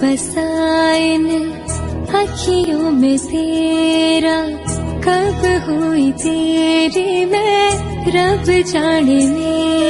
बसा इन अखियों में तेरा, कब हुई तेरी मैं रब जाने में।